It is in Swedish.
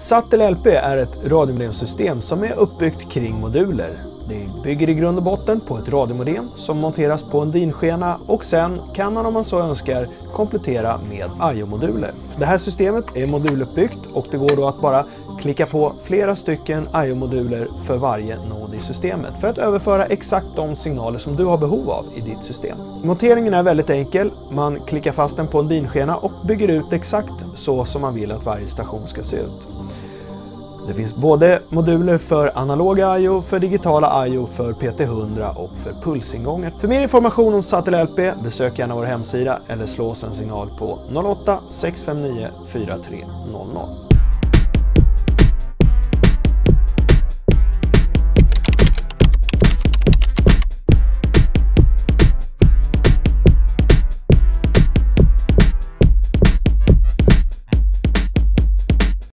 SATEL-LP är ett radiomodemsystem som är uppbyggt kring moduler. Det bygger i grund och botten på ett radiomodem som monteras på en DIN-skena och sen kan man om man så önskar komplettera med IO-moduler. Det här systemet är moduluppbyggt och det går då att bara klicka på flera stycken IO-moduler för varje nod i systemet för att överföra exakt de signaler som du har behov av i ditt system. Monteringen är väldigt enkel. Man klickar fast den på en DIN-skena och bygger ut exakt så som man vill att varje station ska se ut. Det finns både moduler för analoga IO, för digitala IO, för PT100 och för pulsingångar. För mer information om SATEL-LP besök gärna vår hemsida eller slå oss en signal på 08 659 4300.